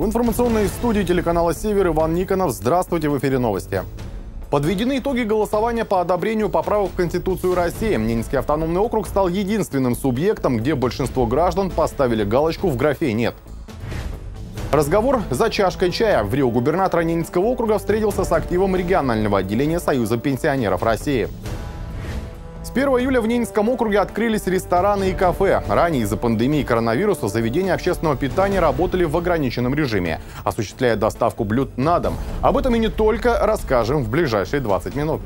В информационной студии телеканала «Север» Иван Никонов. Здравствуйте, в эфире новости. Подведены итоги голосования по одобрению поправок в Конституцию России. Ненецкий автономный округ стал единственным субъектом, где большинство граждан поставили галочку в графе «Нет». Разговор за чашкой чая. В Рио губернатора Ненецкого округа встретился с активом регионального отделения Союза пенсионеров России. С 1 июля в Ненецком округе открылись рестораны и кафе. Ранее из-за пандемии коронавируса заведения общественного питания работали в ограниченном режиме, осуществляя доставку блюд на дом. Об этом и не только расскажем в ближайшие 20 минут.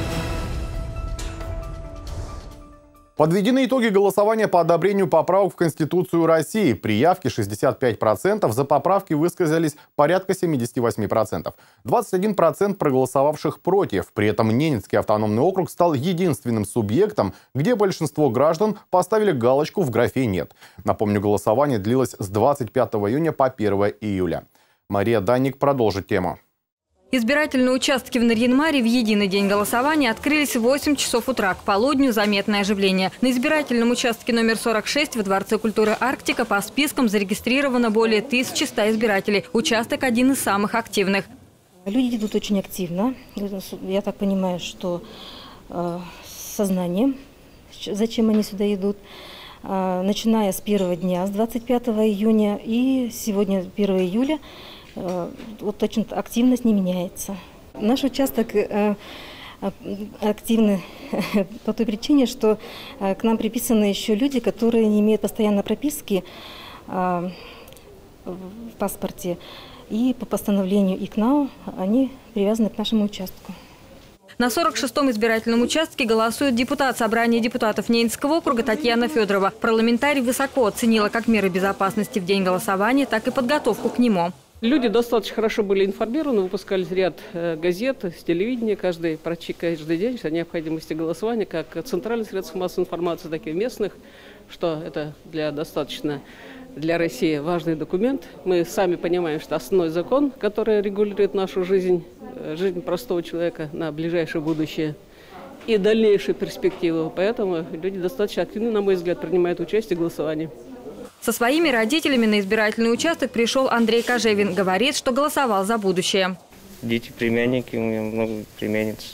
Подведены итоги голосования по одобрению поправок в Конституцию России. При явке 65%, за поправки высказались порядка 78%. 21% проголосовавших против. При этом Ненецкий автономный округ стал единственным субъектом, где большинство граждан поставили галочку в графе «Нет». Напомню, голосование длилось с 25 июня по 1 июля. Мария Данник продолжит тему. Избирательные участки в Нарьян-Маре в единый день голосования открылись в 8 часов утра. К полудню заметное оживление. На избирательном участке номер 46 во Дворце культуры «Арктика» по спискам зарегистрировано более 1100 избирателей. Участок один из самых активных. Люди идут очень активно. Я так понимаю, что сознание, зачем они сюда идут. Начиная с первого дня, с 25 июня и сегодня 1 июля, вот точно активность не меняется. Наш участок активный по той причине, что к нам приписаны еще люди, которые не имеют постоянной прописки в паспорте. И по постановлению ИКНАУ они привязаны к нашему участку. На 46-м избирательном участке голосует депутат Собрания депутатов Ненецкого округа Татьяна Федорова. Парламентарий высоко оценила как меры безопасности в день голосования, так и подготовку к нему. Люди достаточно хорошо были информированы, выпускались ряд газет, с телевидения, каждый день о необходимости голосования, как центральных средств массовой информации, так и местных, что это достаточно для России важный документ. Мы сами понимаем, что основной закон, который регулирует нашу жизнь, жизнь простого человека на ближайшее будущее и дальнейшую перспективу. Поэтому люди достаточно активно, на мой взгляд, принимают участие в голосовании. Со своими родителями на избирательный участок пришел Андрей Кожевин. Говорит, что голосовал за будущее. Дети, племянники, у меня много племянниц.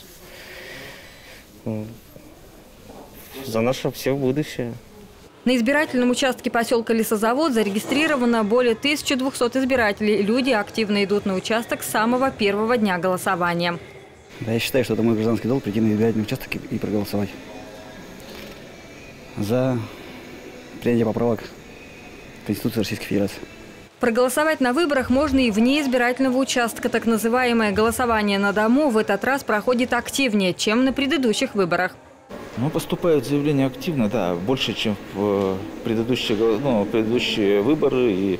За наше все будущее. На избирательном участке поселка Лесозавод зарегистрировано более 1200 избирателей. Люди активно идут на участок с самого первого дня голосования. Да, я считаю, что это мой гражданский долг прийти на избирательный участок и проголосовать за принятие поправок Конституции Российской Федерации. Проголосовать на выборах можно и вне избирательного участка. Так называемое голосование на дому в этот раз проходит активнее, чем на предыдущих выборах. Ну, поступают заявления активно, да, больше, чем в предыдущие выборы. И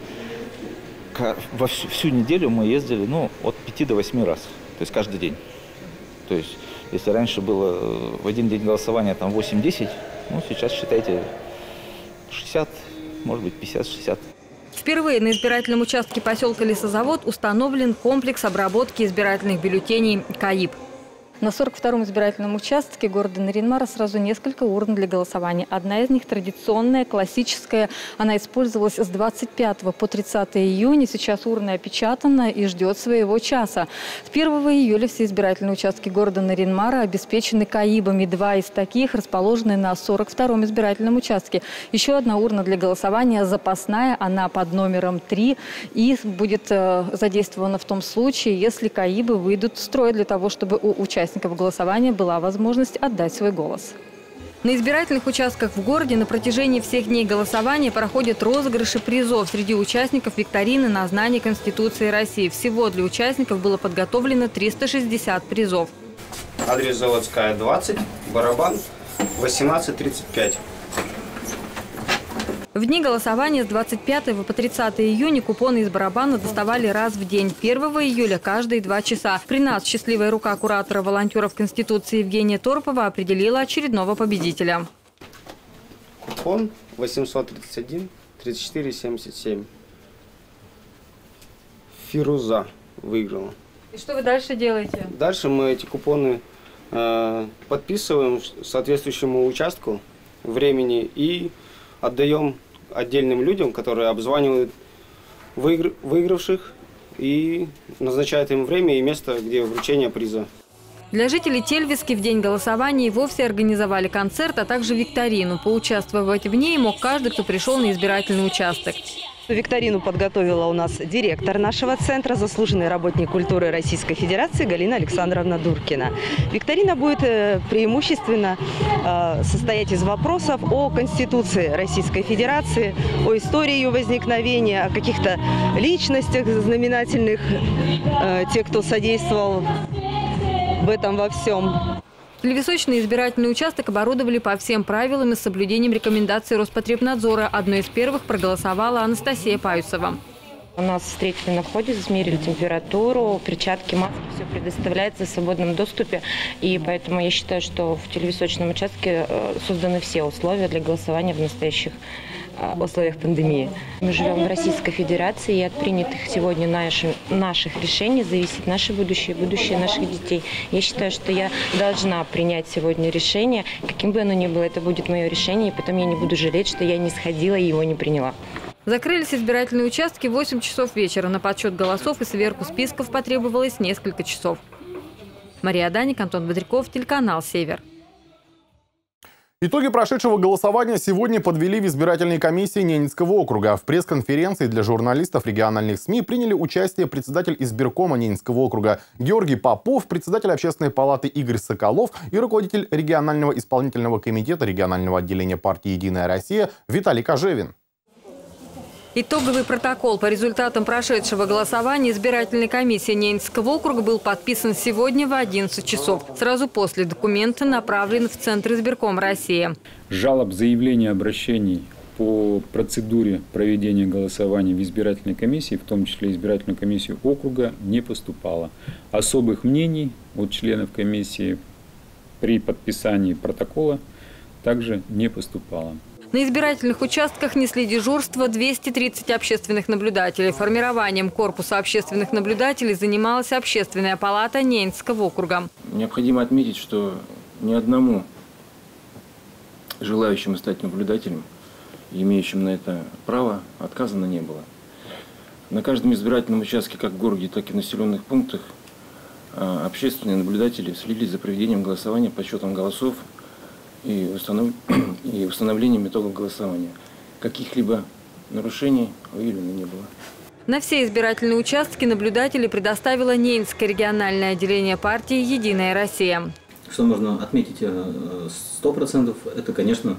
всю неделю мы ездили, от 5 до 8 раз, то есть каждый день. То есть, если раньше было в один день голосования 8-10, сейчас, считайте, 60, может быть, 50-60. Впервые на избирательном участке поселка Лесозавод установлен комплекс обработки избирательных бюллетеней КАИБ. На 42-м избирательном участке города Нарьян-Мара сразу несколько урн для голосования. Одна из них традиционная, классическая. Она использовалась с 25 по 30 июня. Сейчас урна опечатана и ждет своего часа. С 1 июля все избирательные участки города Нарьян-Мара обеспечены КАИБами. Два из таких расположены на 42-м избирательном участке. Еще одна урна для голосования запасная. Она под номером 3 и будет задействована в том случае, если КАИБы выйдут в строй для того, чтобы у участников голосования была возможность отдать свой голос. На избирательных участках в городе на протяжении всех дней голосования проходят розыгрыши призов среди участников викторины на знание Конституции России. Всего для участников было подготовлено 360 призов. Адрес Заводская, 20, барабан 1835. В дни голосования с 25 по 30 июня купоны из барабана доставали раз в день. 1 июля каждые 2 часа. При нас счастливая рука куратора волонтеров Конституции Евгения Торпова определила очередного победителя. Купон 831 34 77. Фируза выиграла. И что вы дальше делаете? Дальше мы эти купоны подписываем соответствующему участку, времени и отдаем отдельным людям, которые обзванивают выигравших и назначает им время и место, где вручение приза. Для жителей Тельвиски в день голосования и вовсе организовали концерт, а также викторину. Поучаствовать в ней мог каждый, кто пришел на избирательный участок. Викторину подготовила у нас директор нашего центра, заслуженный работник культуры Российской Федерации Галина Александровна Дуркина. Викторина будет преимущественно состоять из вопросов о Конституции Российской Федерации, о истории ее возникновения, о каких-то личностях знаменательных, тех, кто содействовал в этом во всем. Тельвисочный избирательный участок оборудовали по всем правилам и с соблюдением рекомендаций Роспотребнадзора. Одной из первых проголосовала Анастасия Паюсова. У нас встретили на входе, измерили температуру, перчатки, маски, все предоставляется в свободном доступе. И поэтому я считаю, что в тельвисочном участке созданы все условия для голосования в настоящих условиях пандемии. Мы живем в Российской Федерации, и от принятых сегодня наших решений зависит наше будущее, будущее наших детей. Я считаю, что я должна принять сегодня решение, каким бы оно ни было, это будет мое решение, и потом я не буду жалеть, что я не сходила и его не приняла. Закрылись избирательные участки в 8 часов вечера. На подсчет голосов и сверку списков потребовалось несколько часов. Мария Даник, Антон Бодряков, телеканал «Север». Итоги прошедшего голосования сегодня подвели в избирательной комиссии Ненецкого округа. В пресс-конференции для журналистов региональных СМИ приняли участие председатель избиркома Ненецкого округа Георгий Попов, председатель общественной палаты Игорь Соколов и руководитель регионального исполнительного комитета регионального отделения партии «Единая Россия» Виталий Кожевин. Итоговый протокол по результатам прошедшего голосования избирательной комиссии Ненецкого округа был подписан сегодня в 11 часов. Сразу после документа направлен в Центр избирком России. Жалоб, заявлений, обращений по процедуре проведения голосования в избирательной комиссии, в том числе избирательную комиссию округа, не поступало. Особых мнений от членов комиссии при подписании протокола также не поступало. На избирательных участках несли дежурство 230 общественных наблюдателей. Формированием корпуса общественных наблюдателей занималась общественная палата Ненецкого округа. Необходимо отметить, что ни одному желающему стать наблюдателем, имеющим на это право, отказано не было. На каждом избирательном участке, как в городе, так и в населенных пунктах, общественные наблюдатели следили за проведением голосования, подсчетом голосов и установлением итогов голосования. Каких-либо нарушений выявлено не было. На все избирательные участки наблюдатели предоставило Ненецкое региональное отделение партии «Единая Россия». Что можно отметить 100%, это, конечно,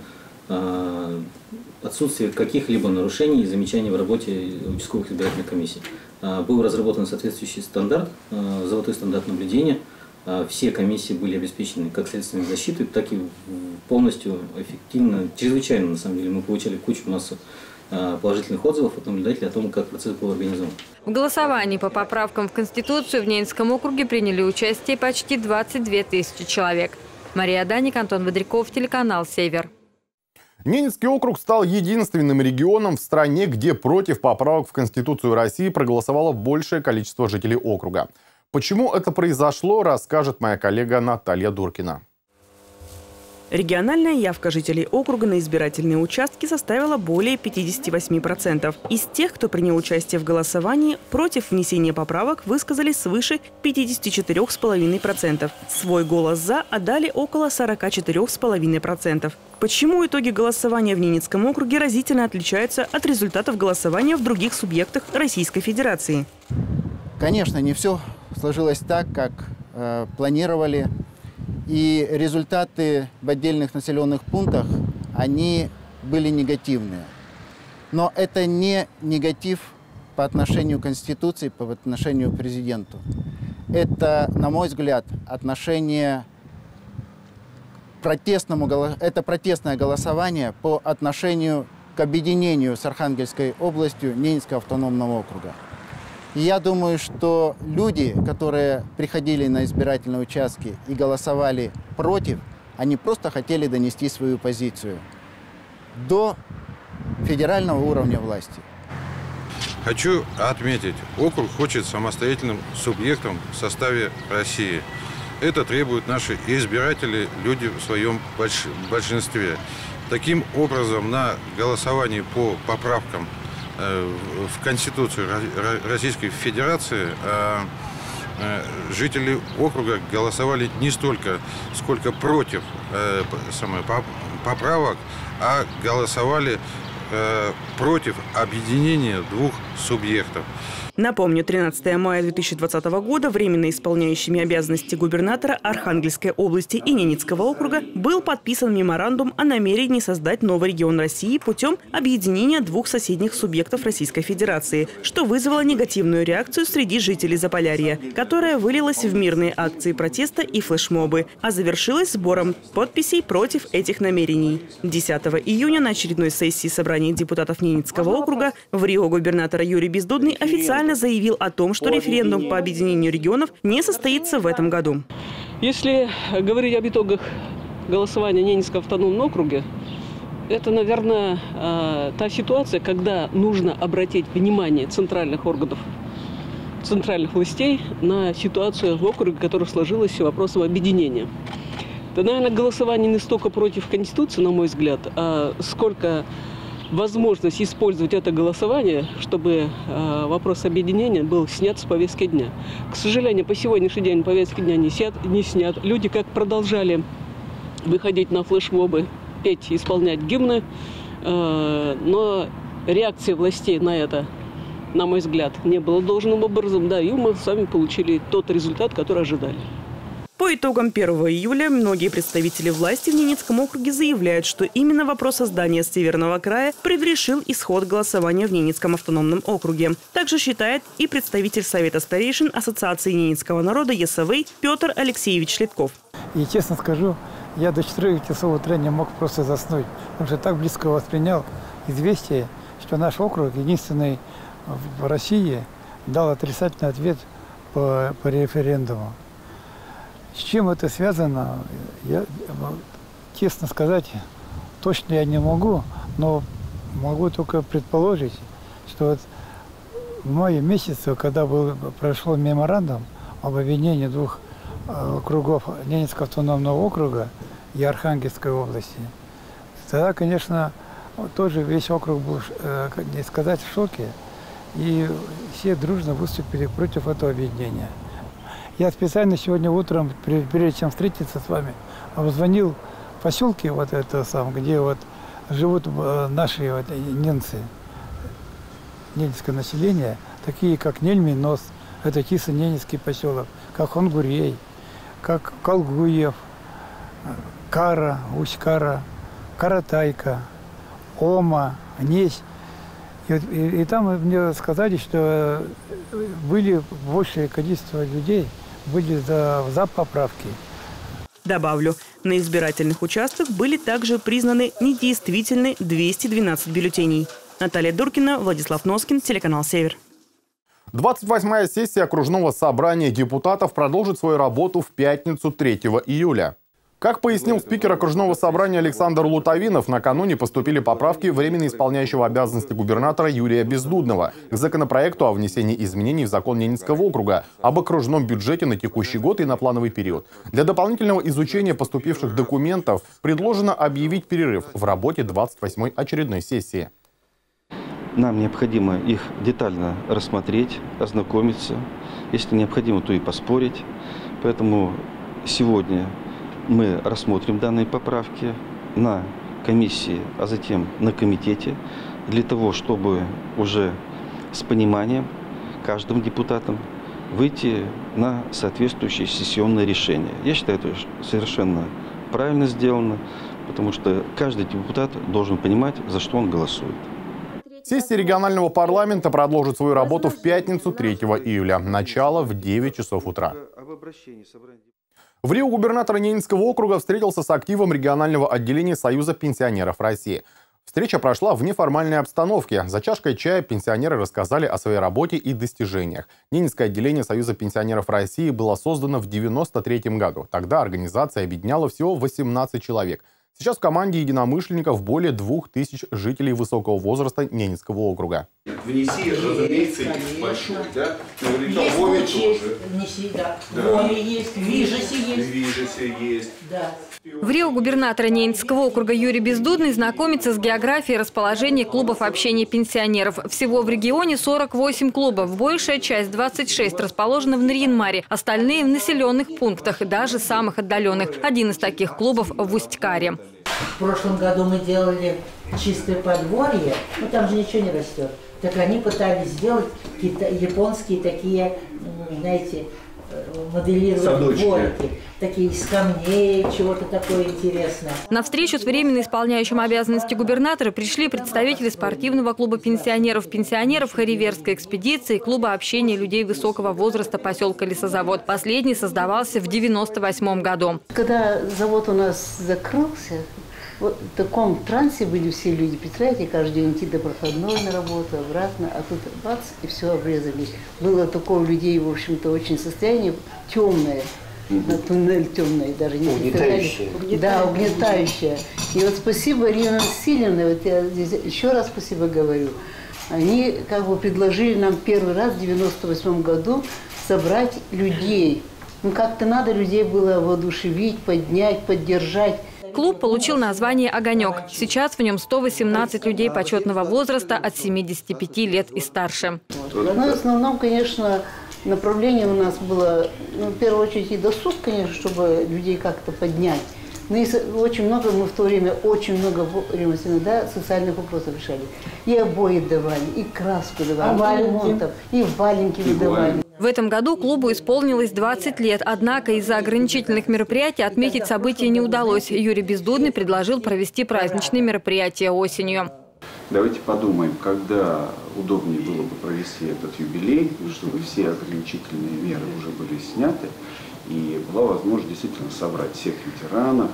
отсутствие каких-либо нарушений и замечаний в работе участковых избирательных комиссий. Был разработан соответствующий стандарт, золотой стандарт наблюдения. Все комиссии были обеспечены как средствами защиты, так и полностью эффективно, чрезвычайно, на самом деле. Мы получали массу положительных отзывов от наблюдателей о том, как процесс был организован. В голосовании по поправкам в Конституцию в Ненецком округе приняли участие почти 22 тысячи человек. Мария Даник, Антон Бодряков, телеканал «Север». Ненецкий округ стал единственным регионом в стране, где против поправок в Конституцию России проголосовало большее количество жителей округа. Почему это произошло, расскажет моя коллега Наталья Дуркина. Региональная явка жителей округа на избирательные участки составила более 58%. Из тех, кто принял участие в голосовании, против внесения поправок высказались свыше 54,5%. Свой голос «за» отдали около 44,5%. Почему итоги голосования в Ненецком округе разительно отличаются от результатов голосования в других субъектах Российской Федерации? Конечно, не все сложилось так, как планировали. И результаты в отдельных населенных пунктах, они были негативные. Но это не негатив по отношению к Конституции, по отношению к президенту. Это, на мой взгляд, это протестное голосование по отношению к объединению с Архангельской областью Ненецкого автономного округа. И я думаю, что люди, которые приходили на избирательные участки и голосовали против, они просто хотели донести свою позицию до федерального уровня власти. Хочу отметить, округ хочет самостоятельным субъектом в составе России. Это требуют наши избиратели, люди в своем большинстве. Таким образом, на голосовании по поправкам в Конституцию Российской Федерации, жители округа голосовали не столько, сколько против поправок, а голосовали против объединения двух субъектов. Напомню, 13 мая 2020 года временно исполняющими обязанности губернатора Архангельской области и Ненецкого округа был подписан меморандум о намерении создать новый регион России путем объединения двух соседних субъектов Российской Федерации, что вызвало негативную реакцию среди жителей Заполярья, которая вылилась в мирные акции протеста и флешмобы, а завершилась сбором подписей против этих намерений. 10 июня на очередной сессии собрания депутатов Ненецкого округа в Рио губернатор Юрий Бездудный официально заявил о том, что референдум по объединению регионов не состоится в этом году. Если говорить об итогах голосования в Ненецком автономном округе, это, наверное, та ситуация, когда нужно обратить внимание центральных органов, центральных властей на ситуацию в округе, которая сложилась с вопросом объединения. Это, наверное, голосование не столько против Конституции, на мой взгляд, а сколько возможность использовать это голосование, чтобы вопрос объединения был снят с повестки дня. К сожалению, по сегодняшний день повестки дня не снят. Люди как продолжали выходить на флешмобы, петь, исполнять гимны, но реакции властей на это, на мой взгляд, не было должным образом, да, и мы сами получили тот результат, который ожидали. По итогам 1 июля многие представители власти в Ненецком округе заявляют, что именно вопрос создания Северного края предрешил исход голосования в Ненецком автономном округе. Также считает и представитель Совета старейшин Ассоциации Ненецкого народа ЕСВ Петр Алексеевич Литков. И честно скажу, я до 4 часов утра не мог просто заснуть, потому что так близко воспринял известие, что наш округ единственный в России дал отрицательный ответ по референдуму. С чем это связано, я, честно сказать, точно я не могу, но могу только предположить, что вот в мае месяце, когда прошел меморандум об объединении двух округов Ненецкого автономного округа и Архангельской области, тогда, конечно, тоже весь округ был, не сказать, в шоке, и все дружно выступили против этого объединения. Я специально сегодня утром, прежде чем встретиться с вами, обзвонил поселки, вот это сам, где вот живут наши вот ненцы, ненецкое население, такие как Нельминос, это чисто ненецкий поселок, как Хонгурей, как Колгуев, Кара, Усть-Кара, Каратайка, Ома, Несь. И там мне сказали, что были большее количество людей, были за поправки. Добавлю, на избирательных участках были также признаны недействительны 212 бюллетеней. Наталья Дуркина, Владислав Носкин, телеканал «Север». 28-я сессия окружного собрания депутатов продолжит свою работу в пятницу 3 июля. Как пояснил спикер окружного собрания Александр Лутовинов, накануне поступили поправки временно исполняющего обязанности губернатора Юрия Бездудного к законопроекту о внесении изменений в закон Ненецкого округа об окружном бюджете на текущий год и на плановый период. Для дополнительного изучения поступивших документов предложено объявить перерыв в работе 28-й очередной сессии. Нам необходимо их детально рассмотреть, ознакомиться. Если необходимо, то и поспорить. Поэтому сегодня мы рассмотрим данные поправки на комиссии, а затем на комитете, для того, чтобы уже с пониманием каждым депутатом выйти на соответствующее сессионное решение. Я считаю, это совершенно правильно сделано, потому что каждый депутат должен понимать, за что он голосует. Сессия регионального парламента продолжит свою работу в пятницу 3 июля. Начало в 9 часов утра. В Рио губернатор Ненецкого округа встретился с активом регионального отделения Союза пенсионеров России. Встреча прошла в неформальной обстановке. За чашкой чая пенсионеры рассказали о своей работе и достижениях. Ненецкое отделение Союза пенсионеров России было создано в 1993 году. Тогда организация объединяла всего 18 человек. Сейчас в команде единомышленников более 2000 жителей высокого возраста Ненецкого округа. Внеси, разумеется, лист большой, да? Есть Вове внеси, да. Вове есть, в Вижесе есть. В Вижесе есть. Да. В Рио губернатора Ненецкого округа Юрий Бездудный знакомится с географией расположения клубов общения пенсионеров. Всего в регионе 48 клубов. Большая часть, 26, расположена в Нарьян-Маре. Остальные в населенных пунктах, даже самых отдаленных. Один из таких клубов в Усть-Каре. В прошлом году мы делали чистое подворье, но там же ничего не растет. Так они пытались сделать японские такие, знаете, моделировать дворики. Такие из камней, чего-то такое интересное. На встречу с временно исполняющим обязанности губернатора пришли представители спортивного клуба пенсионеров Хариверской экспедиции, клуба общения людей высокого возраста поселка Лесозавод. Последний создавался в 1998 году. Когда завод у нас закрылся, вот в таком трансе были все люди. Представляете, каждый день идти до проходной на работу, обратно, а тут бац, и все обрезали. Было такое у людей, в общем-то, очень состояние темное. На туннель темный, даже не угнетающая. Да, угнетающая. И вот спасибо Ирине Васильевне, вот я здесь еще раз спасибо говорю. Они как бы предложили нам первый раз в 1998 году собрать людей. Ну как-то надо людей было воодушевить, поднять, поддержать. Клуб получил название «Огонек». Сейчас в нем 118 людей почетного возраста от 75 лет и старше. Ну, в основном, конечно, направление у нас было, ну, в первую очередь, и досуг, конечно, чтобы людей как-то поднять. Но и очень много, мы в то время очень много да, социальных вопросов решали. И обои давали, и краску давали, ремонтов, и валенки выдавали. В этом году клубу исполнилось 20 лет, однако из-за ограничительных мероприятий отметить события не удалось. Юрий Бездудный предложил провести праздничные мероприятия осенью. Давайте подумаем, когда удобнее было бы провести этот юбилей, чтобы все ограничительные меры уже были сняты, и была возможность действительно собрать всех ветеранов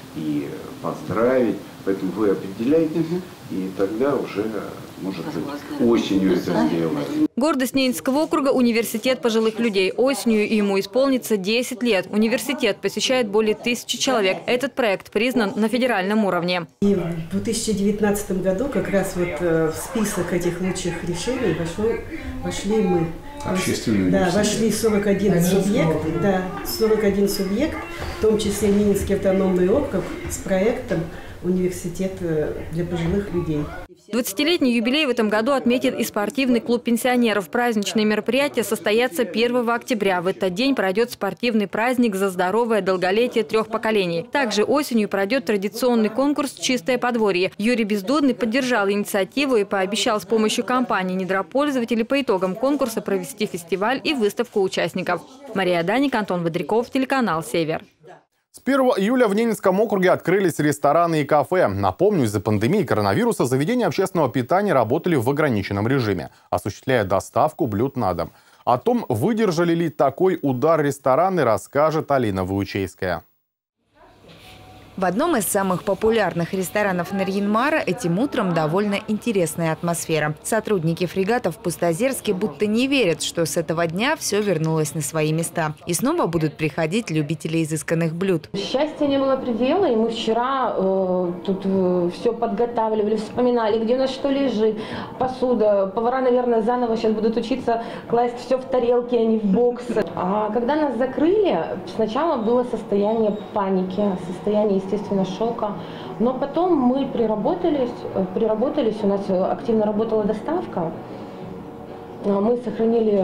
и поздравить. Поэтому вы определяетесь, и тогда уже, может быть, осенью это сделать. Гордость Ненецкого округа – университет пожилых людей. Осенью ему исполнится 10 лет. Университет посещает более 1000 человек. Этот проект признан на федеральном уровне. И в 2019 году как раз вот в список этих лучших решений вошли мы. Общественный да, вошли 41 субъект, да, 41 субъект, в том числе Ненецкий автономный округ с проектом «Университет для пожилых людей». 20-летний юбилей в этом году отметит и спортивный клуб пенсионеров. Праздничные мероприятия состоятся 1 октября. В этот день пройдет спортивный праздник за здоровое долголетие 3 поколений. Также осенью пройдет традиционный конкурс «Чистое подворье». Юрий Бездудный поддержал инициативу и пообещал с помощью компании недропользователей по итогам конкурса провести фестиваль и выставку участников. Мария Даник, Антон Бодряков, телеканал «Север». С 1 июля в Ненецком округе открылись рестораны и кафе. Напомню, из-за пандемии коронавируса заведения общественного питания работали в ограниченном режиме, осуществляя доставку блюд на дом. О том, выдержали ли такой удар рестораны, расскажет Алина Выучейская. В одном из самых популярных ресторанов Нарьян-Мара этим утром довольно интересная атмосфера. Сотрудники фрегата в Пустозерске будто не верят, что с этого дня все вернулось на свои места. И снова будут приходить любители изысканных блюд. Счастья не было предела, и мы вчера тут все подготавливали, вспоминали, где у нас что лежит, посуда. Повара, наверное, заново сейчас будут учиться класть все в тарелки, а не в боксы. А когда нас закрыли, сначала было состояние паники, состояние, естественно, шока. Но потом мы приработались, у нас активно работала доставка. Мы сохранили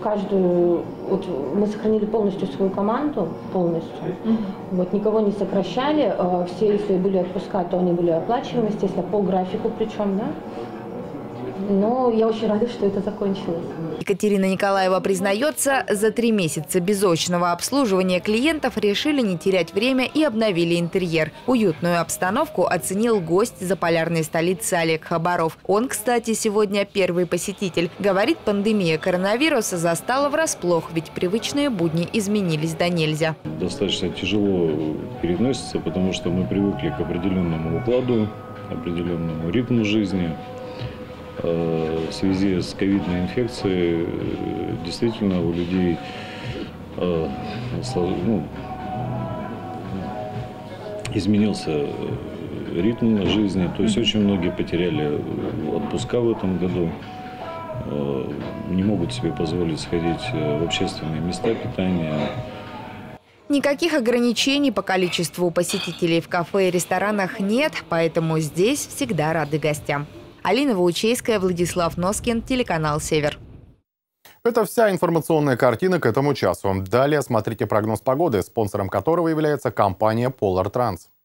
мы сохранили полностью свою команду, полностью. Вот, никого не сокращали, все, если были отпуска, то они были оплачиваемы, естественно, по графику причем, да. Но я очень рада, что это закончилось. Екатерина Николаева признается, за 3 месяца безочного обслуживания клиентов решили не терять время и обновили интерьер. Уютную обстановку оценил гость заполярной столицы Олег Хабаров. Он, кстати, сегодня первый посетитель. Говорит, пандемия коронавируса застала врасплох, ведь привычные будни изменились до нельзя. Достаточно тяжело переносится, потому что мы привыкли к определенному укладу, определенному ритму жизни. В связи с ковидной инфекцией действительно у людей изменился ритм жизни. То есть очень многие потеряли отпуска в этом году, не могут себе позволить сходить в общественные места питания. Никаких ограничений по количеству посетителей в кафе и ресторанах нет, поэтому здесь всегда рады гостям. Алина Ваучейская, Владислав Носкин, телеканал «Север». Это вся информационная картина к этому часу. Далее смотрите прогноз погоды, спонсором которого является компания Polar Trans.